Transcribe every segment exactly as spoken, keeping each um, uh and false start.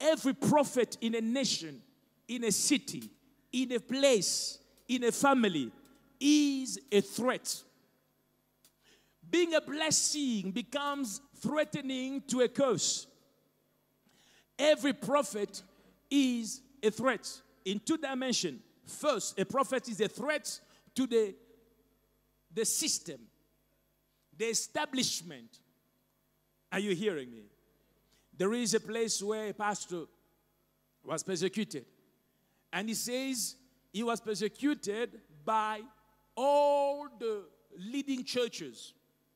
every prophet in a nation, in a city, in a place, in a family is a threat. Being a blessing becomes threatening to a curse. Every prophet is a threat in two dimensions. First, a prophet is a threat to the, the system, the establishment. Are you hearing me? There is a place where a pastor was persecuted. And he says he was persecuted by all the leading churches.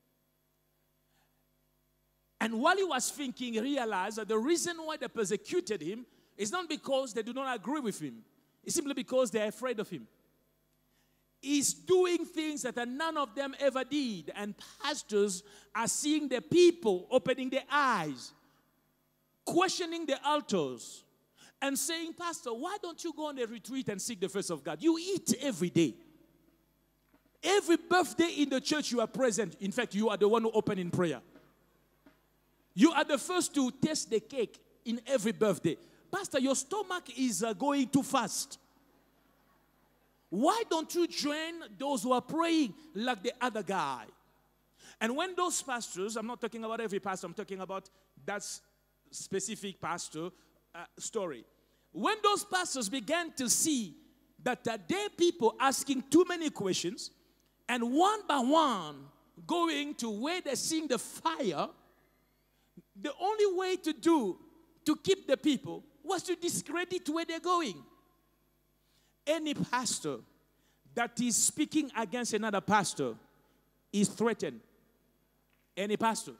And while he was thinking, he realized that the reason why they persecuted him is not because they do not agree with him. It's simply because they're afraid of him. He's doing things that none of them ever did. And pastors are seeing the people opening their eyes, questioning the altars, and saying, Pastor, why don't you go on a retreat and seek the face of God? You eat every day. Every birthday in the church you are present. In fact, you are the one who opened in prayer. You are the first to taste the cake in every birthday. Pastor, your stomach is uh, going too fast. Why don't you join those who are praying like the other guy? And when those pastors, I'm not talking about every pastor, I'm talking about that specific pastor uh, story. When those pastors began to see that uh, there are people asking too many questions, and one by one going to where they're seeing the fire, the only way to do, to keep the people, was to discredit where they're going. Any pastor that is speaking against another pastor is threatened. Any pastor.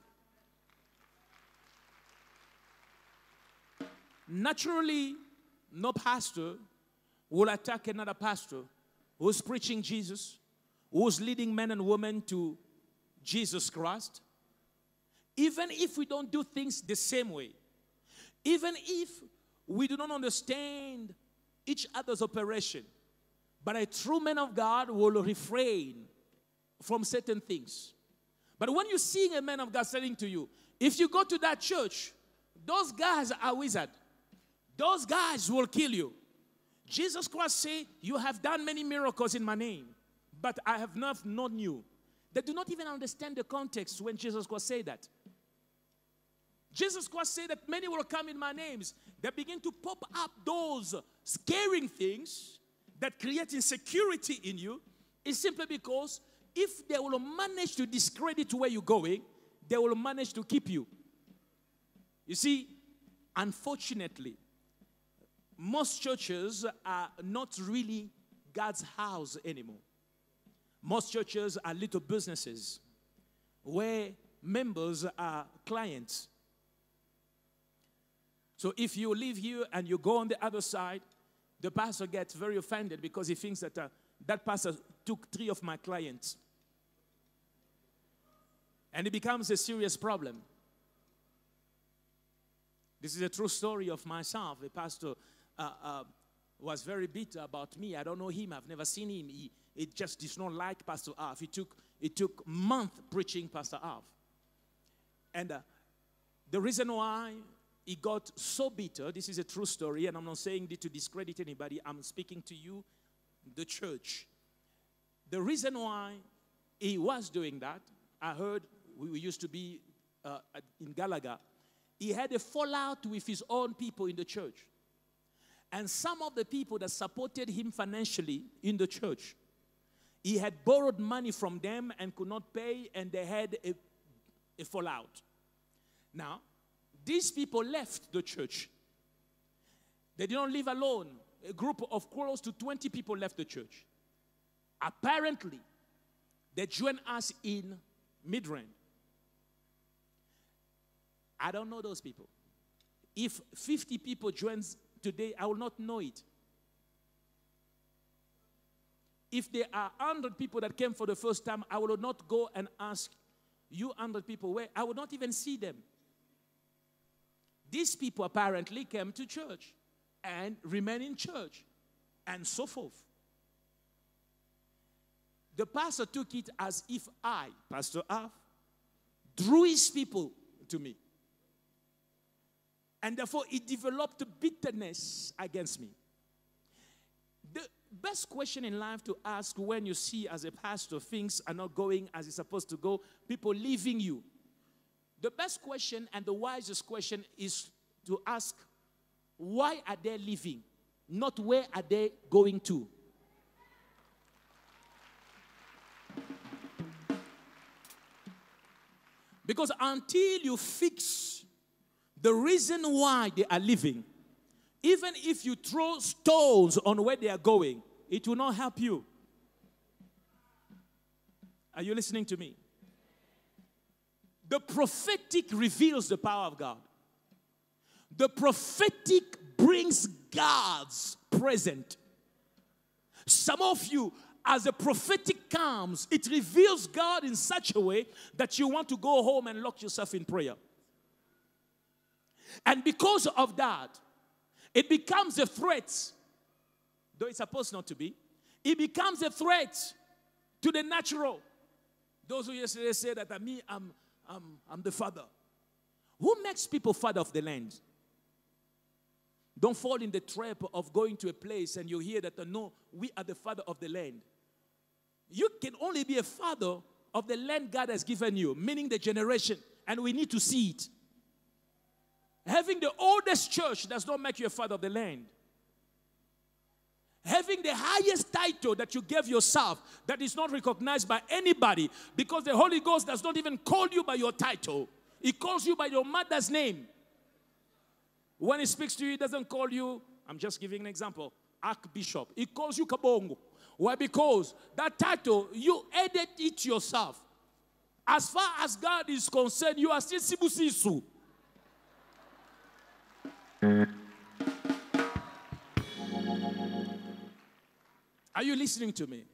Naturally, no pastor will attack another pastor who's preaching Jesus, who's leading men and women to Jesus Christ. Even if we don't do things the same way, even if we do not understand each other's operation, but a true man of God will refrain from certain things. But when you're seeing a man of God saying to you, if you go to that church, those guys are wizards. Those guys will kill you. Jesus Christ said, you have done many miracles in my name, but I have not known you. They do not even understand the context when Jesus Christ said that. Jesus Christ said that many will come in my names. They begin to pop up those scaring things that create insecurity in you. It's simply because if they will manage to discredit where you're going, they will manage to keep you. You see, unfortunately, most churches are not really God's house anymore. Most churches are little businesses where members are clients. So if you live here and you go on the other side, the pastor gets very offended because he thinks that uh, that pastor took three of my clients. And it becomes a serious problem. This is a true story of myself. A pastor uh, uh, was very bitter about me. I don't know him. I've never seen him. He, he just does not like Pastor Alph. It took, it took months preaching Pastor Alph. And uh, the reason why he got so bitter, this is a true story, and I'm not saying this to discredit anybody. I'm speaking to you, the church. The reason why he was doing that, I heard we used to be uh, in Gallagher. He had a fallout with his own people in the church. And some of the people that supported him financially in the church, he had borrowed money from them and could not pay, and they had a, a fallout. Now, these people left the church. They did not live alone. A group of close to twenty people left the church. Apparently, they joined us in Midrand. I don't know those people. If fifty people join today, I will not know it. If there are one hundred people that came for the first time, I will not go and ask you one hundred people where. I will not even see them. These people apparently came to church and remain in church and so forth. The pastor took it as if I, Pastor Alph, drew his people to me. And therefore, it developed bitterness against me. The best question in life to ask when you see as a pastor things are not going as it's supposed to go, people leaving you. The best question and the wisest question is to ask, why are they leaving? Not where are they going to? Because until you fix the reason why they are leaving, even if you throw stones on where they are going, it will not help you. Are you listening to me? The prophetic reveals the power of God. The prophetic brings God's presence. Some of you, as the prophetic comes, it reveals God in such a way that you want to go home and lock yourself in prayer. And because of that, it becomes a threat, though it's supposed not to be. It becomes a threat to the natural. Those who yesterday said that uh, me, I'm, I'm, I'm the father. Who makes people father of the land? Don't fall in the trap of going to a place and you hear that, uh, no, we are the father of the land. You can only be a father of the land God has given you, meaning the generation, and we need to see it. Having the oldest church does not make you a father of the land. Having the highest title that you gave yourself that is not recognized by anybody, because the Holy Ghost does not even call you by your title. He calls you by your mother's name. When he speaks to you, he doesn't call you, I'm just giving an example, Archbishop. He calls you Kabongo. Why? Because that title, you added it yourself. As far as God is concerned, you are still Sibusisu. Are you listening to me?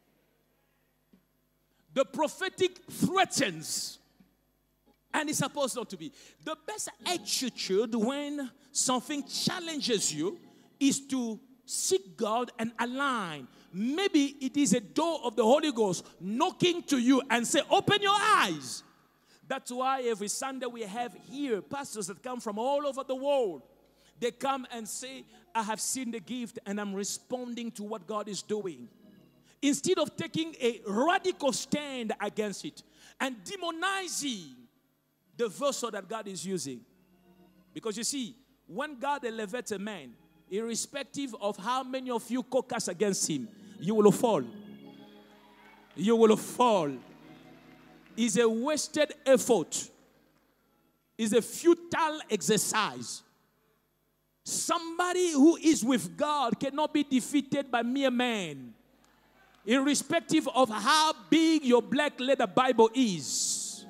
The prophetic threatens, and it's supposed not to be. The best attitude when something challenges you is to seek God and align. Maybe it is a door of the Holy Ghost knocking to you and say, open your eyes. That's why every Sunday we have here pastors that come from all over the world. They come and say, I have seen the gift and I'm responding to what God is doing. Instead of taking a radical stand against it and demonizing the vessel that God is using. Because you see, when God elevates a man, irrespective of how many of you caucus against him, you will fall. You will fall. It's a wasted effort. It's a futile exercise. Somebody who is with God cannot be defeated by mere man, irrespective of how big your black letter Bible is.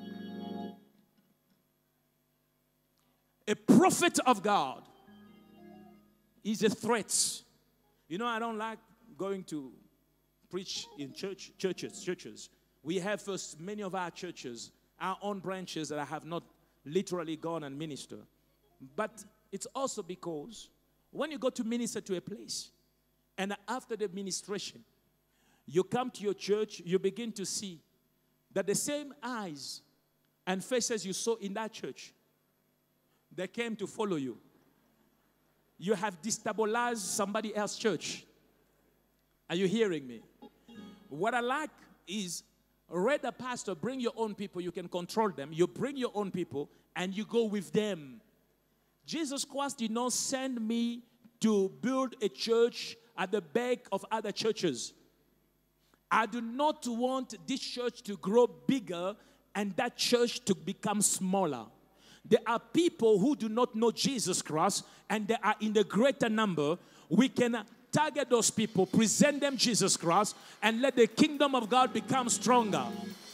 A prophet of God is a threat. You know, I don't like going to preach in church, churches, churches. We have first many of our churches, our own branches that I have not literally gone and minister. But it's also because when you go to minister to a place, and after the ministration, you come to your church, you begin to see that the same eyes and faces you saw in that church, they came to follow you. You have destabilized somebody else's church. Are you hearing me? What I like is, rather, pastor, bring your own people. You can control them. You bring your own people, and you go with them. Jesus Christ did not send me to build a church at the back of other churches. I do not want this church to grow bigger and that church to become smaller. There are people who do not know Jesus Christ, and they are in the greater number. We can target those people, present them Jesus Christ, and let the kingdom of God become stronger.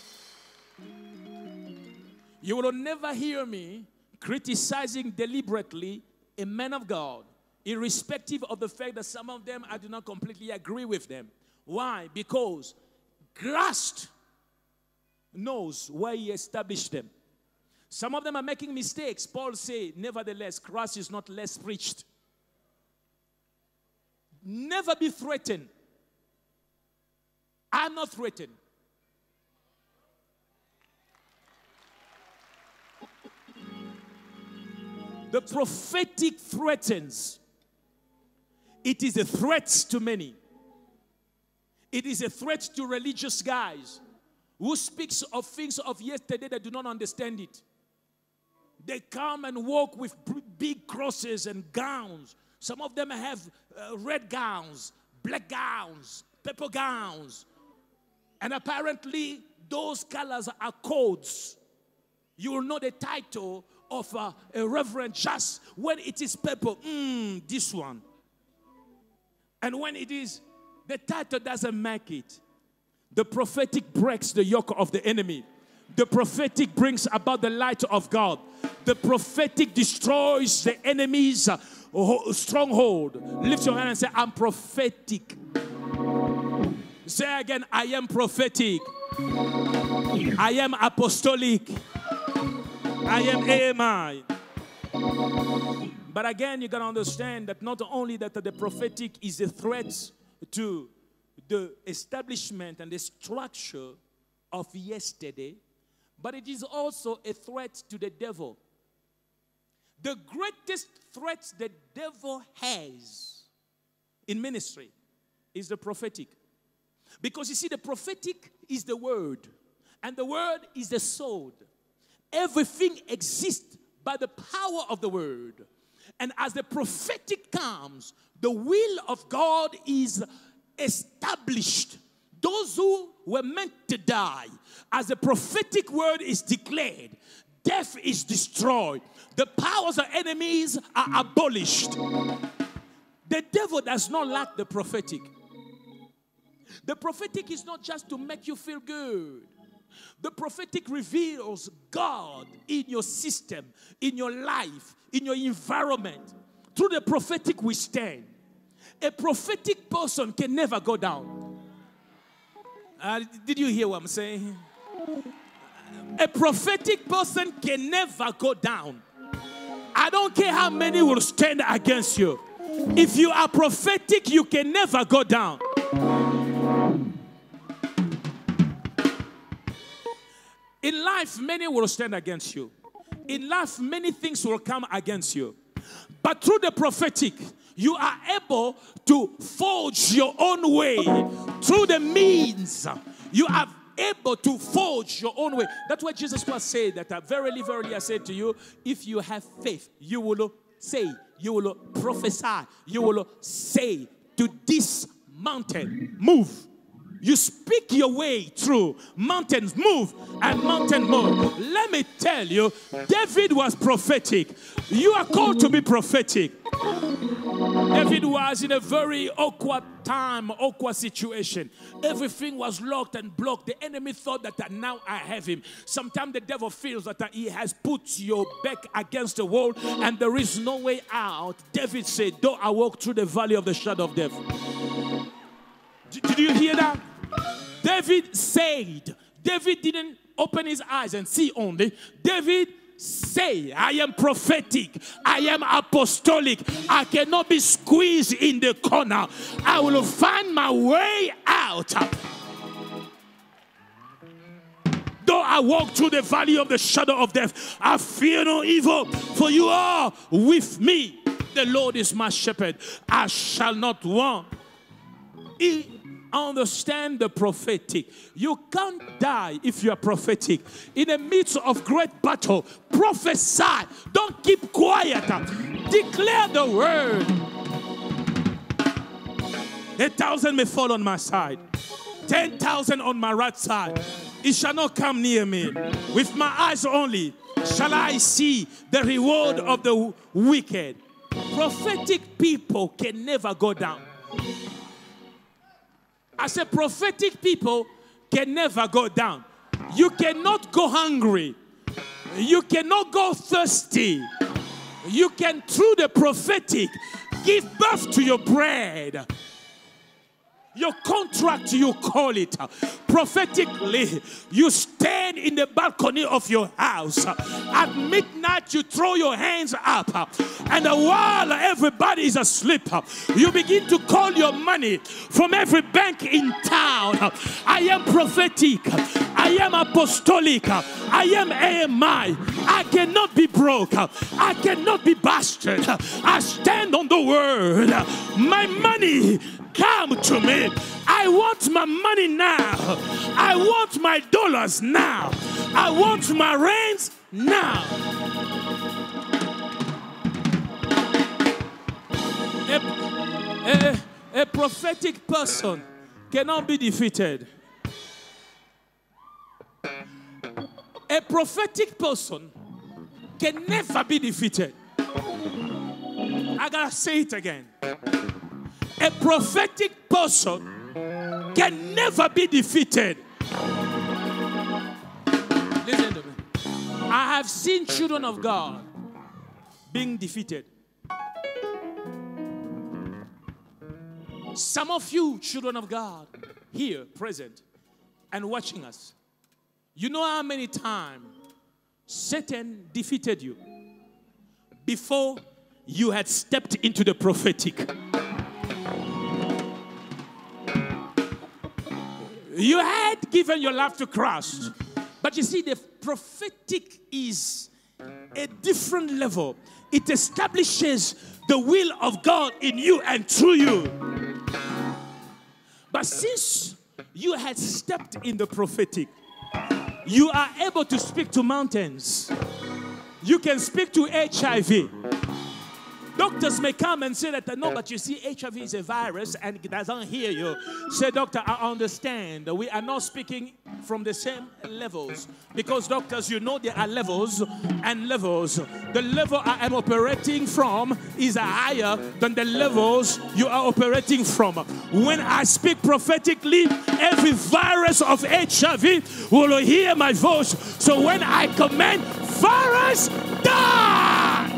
You will never hear me criticizing deliberately a man of God, irrespective of the fact that some of them I do not completely agree with them. Why? Because Christ knows why he established them. Some of them are making mistakes. Paul said, nevertheless, Christ is not less preached. Never be threatened. I'm not threatened. The prophetic threatens. It is a threat to many. It is a threat to religious guys who speaks of things of yesterday that do not understand it. They come and walk with big crosses and gowns. Some of them have uh, red gowns, black gowns, purple gowns. And apparently, those colors are codes. You will know the title of uh, a reverend just when it is purple. Mm, this one. And when it is, the title doesn't make it. The prophetic breaks the yoke of the enemy. The prophetic brings about the light of God. The prophetic destroys the enemy's uh, stronghold. Lift your hand and say, I'm prophetic. Say again, I am prophetic. I am apostolic. I am A M I. But again, you got to understand that not only that the prophetic is a threat to the establishment and the structure of yesterday, but it is also a threat to the devil. The greatest threat the devil has in ministry is the prophetic. Because you see, the prophetic is the word, and the word is the sword. Everything exists by the power of the word. And as the prophetic comes, the will of God is established. Those who were meant to die, as the prophetic word is declared, death is destroyed. The powers of enemies are abolished. The devil does not lack the prophetic. The prophetic is not just to make you feel good. The prophetic reveals God in your system, in your life, in your environment. Through the prophetic we stand. A prophetic person can never go down. Uh, did you hear what I'm saying? A prophetic person can never go down. I don't care how many will stand against you. If you are prophetic, you can never go down. In life, many will stand against you. In life, many things will come against you. But through the prophetic, you are able to forge your own way. Through the means, you are able to forge your own way. That's why Jesus Christ said that, uh, verily, verily, I say to you, if you have faith, you will say, you will prophesy, you will say to this mountain, move. You speak your way through. Mountains move and mountain move. Let me tell you, David was prophetic. You are called to be prophetic. David was in a very awkward time, awkward situation. Everything was locked and blocked. The enemy thought that, that now I have him. Sometimes the devil feels that, that he has put your back against the wall and there is no way out. David said, though I walk through the valley of the shadow of death. Did you hear that? David said, David didn't open his eyes and see only. David said, I am prophetic. I am apostolic. I cannot be squeezed in the corner. I will find my way out. Though I walk through the valley of the shadow of death, I fear no evil, for you are with me. The Lord is my shepherd. I shall not want. He understand the prophetic. You can't die if you are prophetic. In the midst of great battle, prophesy. Don't keep quiet. Declare the word. A thousand may fall on my side, ten thousand on my right side. It shall not come near me. With my eyes only shall I see the reward of the wicked. Prophetic people can never go down. I said prophetic people can never go down. You cannot go hungry. You cannot go thirsty. You can, through the prophetic, give birth to your bread. Your contract, you call it. Prophetically, you stand in the balcony of your house. At midnight, you throw your hands up. And while everybody is asleep, you begin to call your money from every bank in town. I am prophetic. I I am apostolic. I am A M I. I cannot be broke. I cannot be bastard. I stand on the word. My money come to me. I want my money now. I want my dollars now. I want my reins now. A, a, a prophetic person cannot be defeated. A prophetic person can never be defeated. I gotta say it again. A prophetic person can never be defeated. Listen to me. I have seen children of God being defeated. Some of you, children of God, here, present, and watching us, you know how many times Satan defeated you before you had stepped into the prophetic. You had given your life to Christ. But you see, the prophetic is a different level. It establishes the will of God in you and through you. But since you had stepped in the prophetic, you are able to speak to mountains. You can speak to H I V. Doctors may come and say that, no, but you see, H I V is a virus and it doesn't hear you. Say, doctor, I understand. We are not speaking from the same levels. Because, doctors, you know there are levels and levels. The level I am operating from is higher than the levels you are operating from. When I speak prophetically, every virus of H I V will hear my voice. So when I command, virus, die!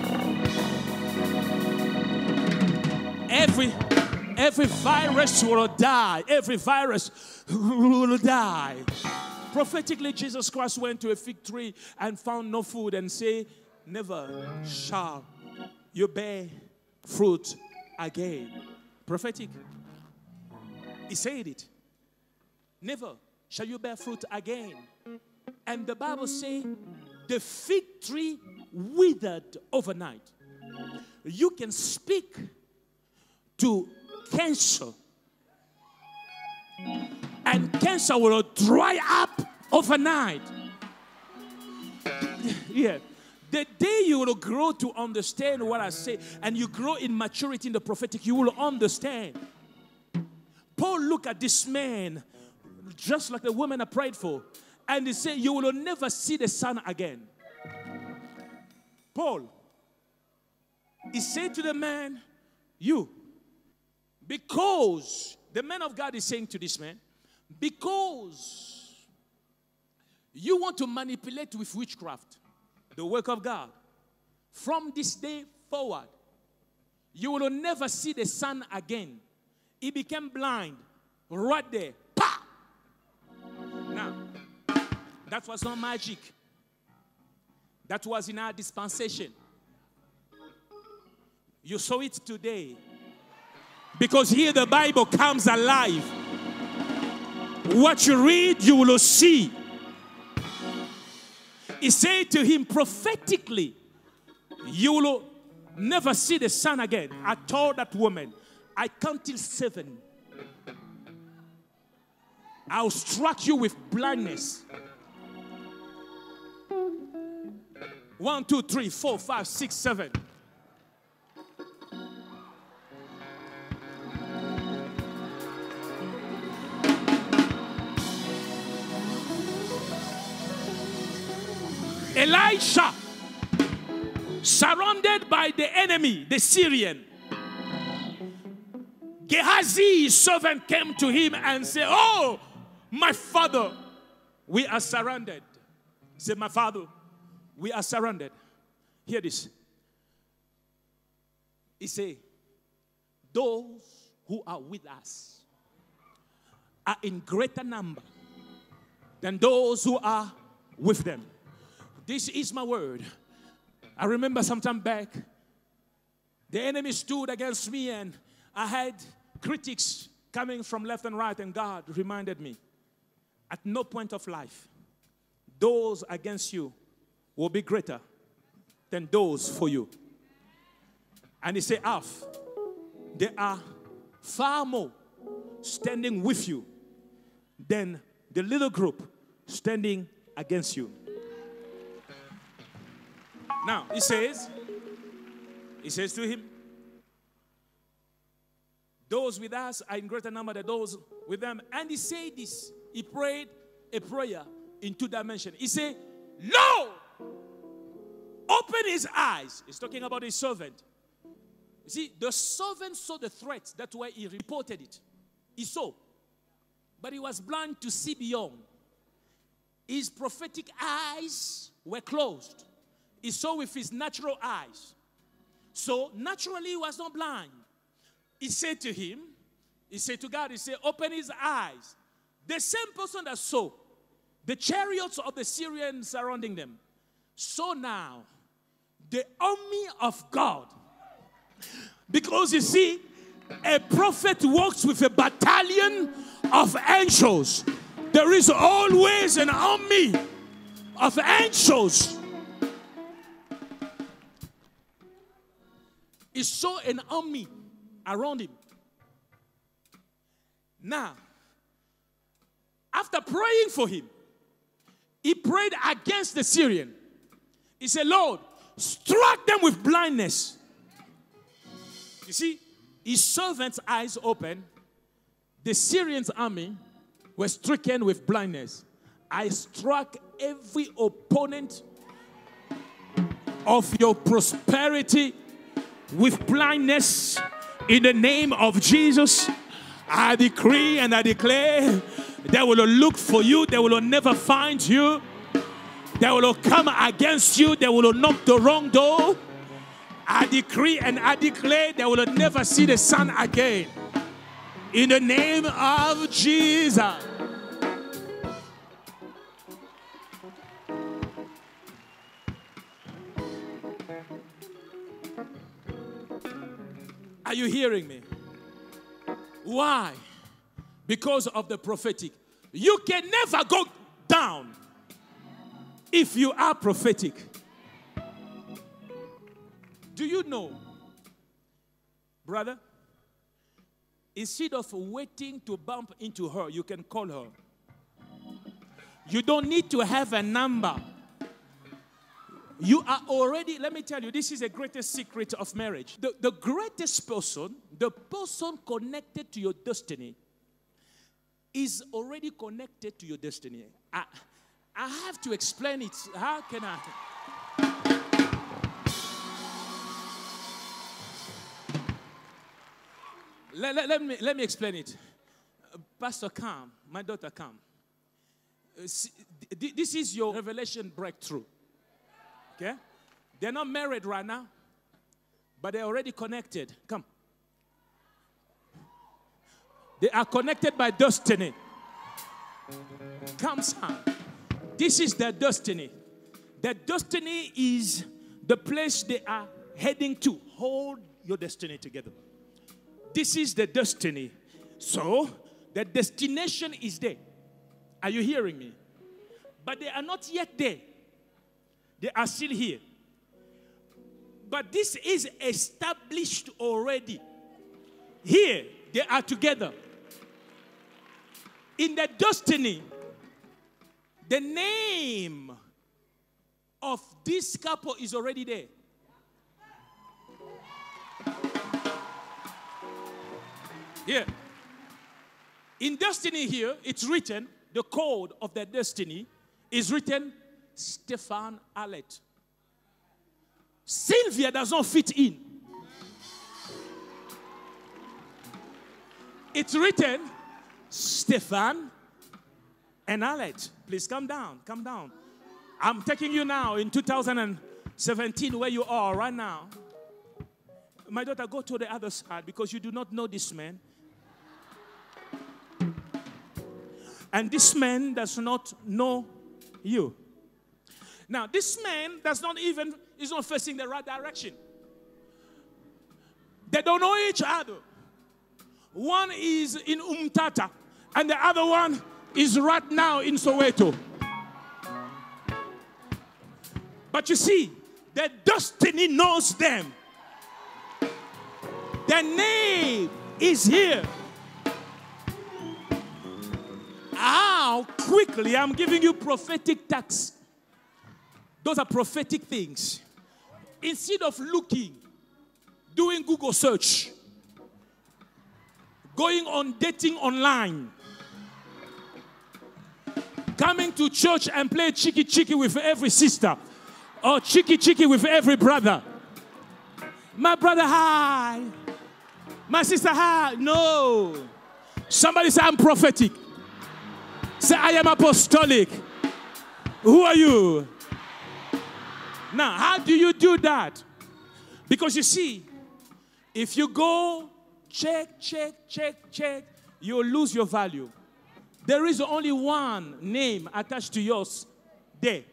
Every, every virus will die. Every virus will die. Prophetically, Jesus Christ went to a fig tree and found no food and said, never shall you bear fruit again. Prophetic. He said it. Never shall you bear fruit again. And the Bible says the fig tree withered overnight. You can speak to cancer, and cancer will dry up overnight. Yeah. The day you will grow to understand what I say, and you grow in maturity in the prophetic, you will understand. Paul looked at this man, just like the woman I prayed for, and he said, you will never see the sun again. Paul, he said to the man, you, because, the man of God is saying to this man, because you want to manipulate with witchcraft the work of God, from this day forward, you will never see the sun again. He became blind right there. Pa! Now, that was not magic. That was in our dispensation. You saw it today. Because here the Bible comes alive. What you read, you will see. He said to him prophetically, you will never see the sun again. I told that woman, I count till seven. I'll strike you with blindness. One, two, three, four, five, six, seven. Elisha, surrounded by the enemy, the Syrian, Gehazi, his servant, came to him and said, oh, my father, we are surrounded. He said, my father, we are surrounded. Hear this. He said, those who are with us are in greater number than those who are with them. This is my word. I remember some time back, the enemy stood against me and I had critics coming from left and right, and God reminded me, at no point of life those against you will be greater than those for you. And he said, Alph, there are far more standing with you than the little group standing against you. Now, he says, he says to him, those with us are in greater number than those with them. And he said this. He prayed a prayer in two dimensions. He said, Lord, open his eyes. He's talking about his servant. You see, the servant saw the threat. That's why he reported it. He saw. But he was blind to see beyond. His prophetic eyes were closed. He saw with his natural eyes. So, naturally, he was not blind. He said to him, he said to God, he said, open his eyes. The same person that saw the chariots of the Syrians surrounding them. So now, the army of God. Because you see, a prophet walks with a battalion of angels. There is always an army of angels. He saw an army around him. Now, after praying for him, he prayed against the Syrian. He said, Lord, struck them with blindness. You see, his servant's eyes opened. The Syrian's army was stricken with blindness. I struck every opponent of your prosperity with blindness in the name of Jesus. I decree and I declare they will look for you. They will never find you. They will come against you. They will knock the wrong door. I decree and I declare they will never see the sun again. In the name of Jesus. Are you hearing me? Why? Because of the prophetic. You can never go down if you are prophetic. Do you know, brother, instead of waiting to bump into her, you can call her. You don't need to have a number. You are already, let me tell you, this is the greatest secret of marriage. The, the greatest person, the person connected to your destiny, is already connected to your destiny. I, I have to explain it. How can I? Let, let, let, me, let me explain it. Uh, Pastor, come. My daughter, come. Uh, see, this is your revelation breakthrough. Okay? They're not married right now, but they're already connected. Come. They are connected by destiny. Come, son. This is their destiny. Their destiny is the place they are heading to. Hold your destiny together. This is the destiny. So, the destination is there. Are you hearing me? But they are not yet there. They are still here. But this is established already. Here, they are together. In their destiny, the name of this couple is already there. Here. In destiny here, it's written, the code of their destiny is written, Stefan Allet. Sylvia does not fit in. It's written, Stefan and Allet. Please come down, come down. I'm taking you now in two thousand seventeen where you are right now. My daughter, go to the other side because you do not know this man. And this man does not know you. Now, this man does not even, is not facing the right direction. They don't know each other. One is in Umtata, and the other one is right now in Soweto. But you see, their destiny knows them. Their name is here. How quickly I'm giving you prophetic tax. Those are prophetic things. Instead of looking, doing Google search, going on dating online, coming to church and play cheeky cheeky with every sister, or cheeky cheeky with every brother. My brother, hi. My sister, hi. No. Somebody say, I'm prophetic. Say, I am apostolic. Who are you? Now, how do you do that? Because you see, if you go check, check, check, check, you'll lose your value. There is only one name attached to yours there.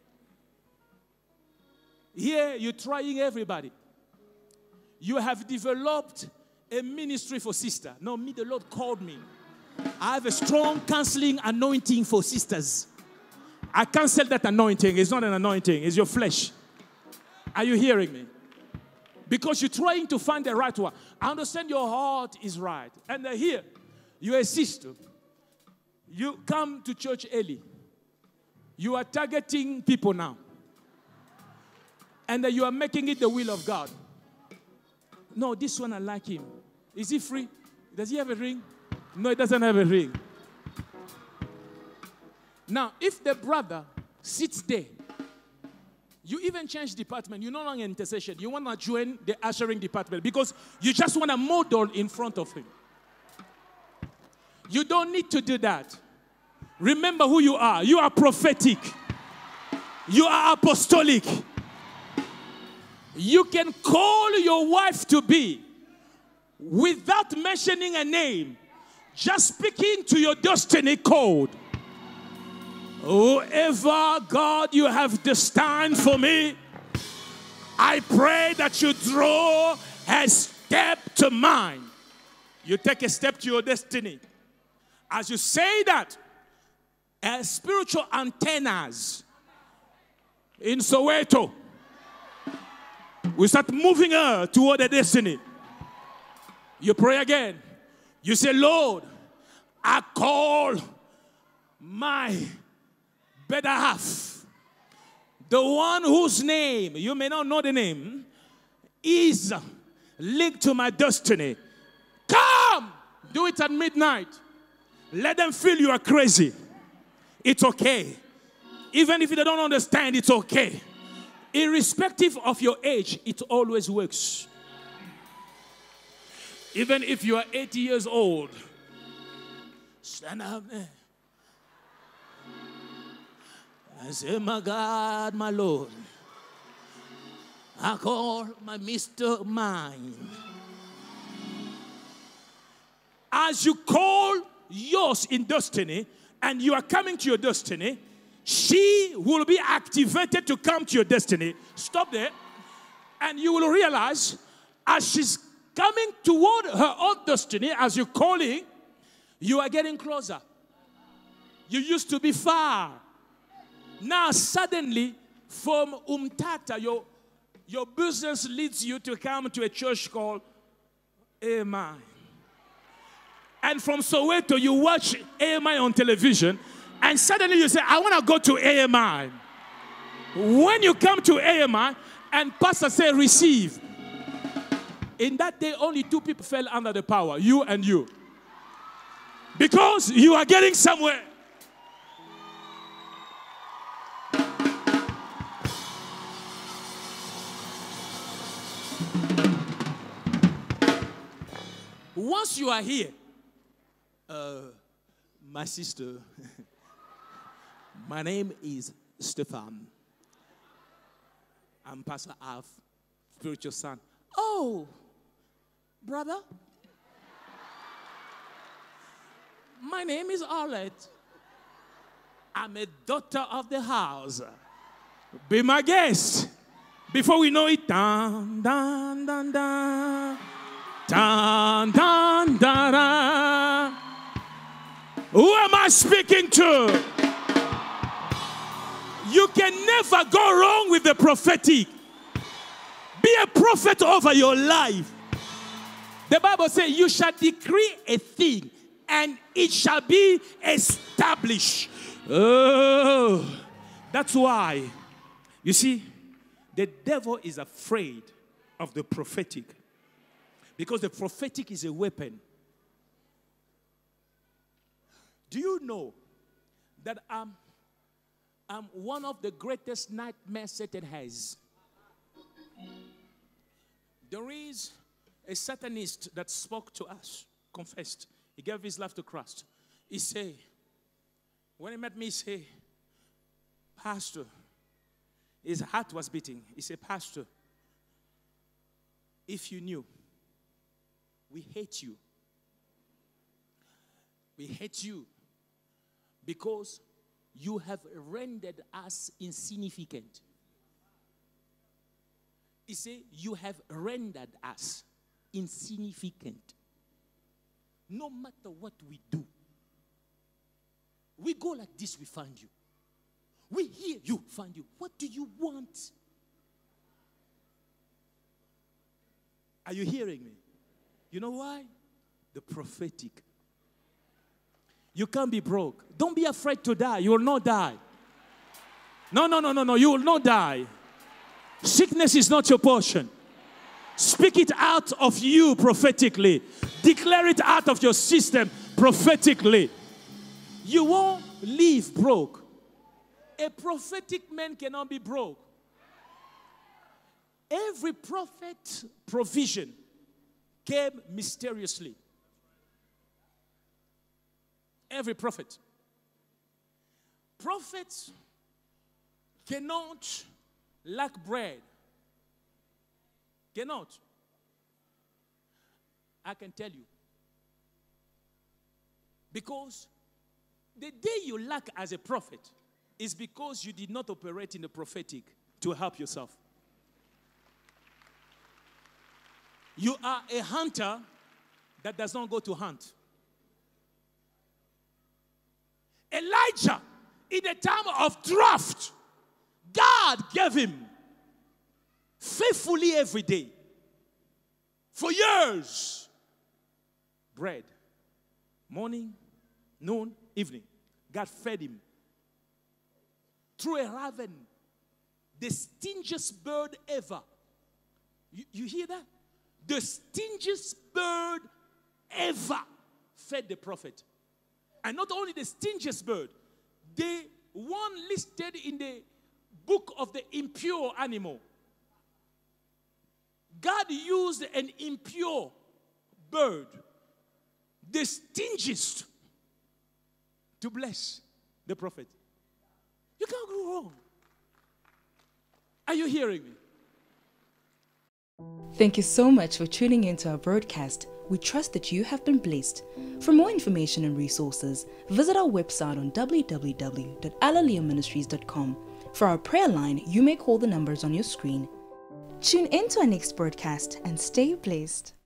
Here, you're trying everybody. You have developed a ministry for sister. No, me, the Lord called me. I have a strong counseling anointing for sisters. I cancel that anointing. It's not an anointing. It's your flesh. Are you hearing me? Because you're trying to find the right one. I understand your heart is right. And here, you're a sister. You come to church early. You are targeting people now. And you are making it the will of God. No, this one I like him. Is he free? Does he have a ring? No, he doesn't have a ring. Now, if the brother sits there, you even change department. You're no longer in intercession. You want to join the ushering department because you just want to model in front of him. You don't need to do that. Remember who you are. You are prophetic. You are apostolic. You can call your wife to be without mentioning a name, just speaking to your destiny code. Whoever, God, you have destined for me, I pray that you draw a step to mine. You take a step to your destiny. As you say that, as spiritual antennas in Soweto, we start moving her toward the destiny. You pray again. You say, Lord, I call my better half. The one whose name, you may not know the name, is linked to my destiny. Come! Do it at midnight. Let them feel you are crazy. It's okay. Even if they don't understand, it's okay. Irrespective of your age, it always works. Even if you are eighty years old, stand up there. I say, my God, my Lord, I call my Mister Mine. As you call yours in destiny, and you are coming to your destiny, she will be activated to come to your destiny. Stop there. And you will realize, as she's coming toward her own destiny, as you're calling, you are getting closer. You used to be far. Now, suddenly, from Umtata, your, your business leads you to come to a church called A M I. And from Soweto, you watch A M I on television, and suddenly you say, I want to go to A M I. When you come to A M I, and pastor say, receive. In that day, only two people fell under the power, you and you. Because you are getting somewhere. Once you are here, uh, my sister, my name is Stefan. I'm Pastor Alph, spiritual son. Oh, brother, my name is Arlette. I'm a daughter of the house. Be my guest. Before we know it, dun, dun, dun, dun. Dun, dun, dun, dun. Who am I speaking to? You can can never go wrong with the prophetic. Be a prophet over your life. The Bible says, you shall decree a thing, and it shall be established. Oh, that's why, you see, the devil is afraid of the prophetic. Because the prophetic is a weapon. Do you know that um, um, one of the greatest nightmares Satan has? There is a Satanist that spoke to us, confessed. He gave his life to Christ. He said, when he met me, he said, Pastor, his heart was beating. He said, Pastor, if you knew, we hate you. We hate you because you have rendered us insignificant. He said, you have rendered us insignificant. No matter what we do, we go like this, we find you. We hear you, find you. What do you want? Are you hearing me? You know why? The prophetic. You can't be broke. Don't be afraid to die. You will not die. No, no, no, no, no. You will not die. Sickness is not your portion. Speak it out of you prophetically. Declare it out of your system prophetically. You won't live broke. A prophetic man cannot be broke. Every prophet provision came mysteriously. Every prophet. Prophets cannot lack bread. Cannot. I can tell you. Because the day you lack as a prophet is because you did not operate in the prophetic to help yourself. You are a hunter that does not go to hunt. Elijah, in the time of drought, God gave him faithfully every day, for years, bread, morning, noon, evening. God fed him through a raven, the stingiest bird ever. You, you hear that? The stingiest bird ever fed the prophet. And not only the stingiest bird, the one listed in the book of the impure animal. God used an impure bird, the stingiest, to bless the prophet. You can't go wrong. Are you hearing me? Thank you so much for tuning in to our broadcast. We trust that you have been blessed. For more information and resources, visit our website on w w w dot alalia ministries dot com. For our prayer line, you may call the numbers on your screen. Tune in to our next broadcast and stay blessed.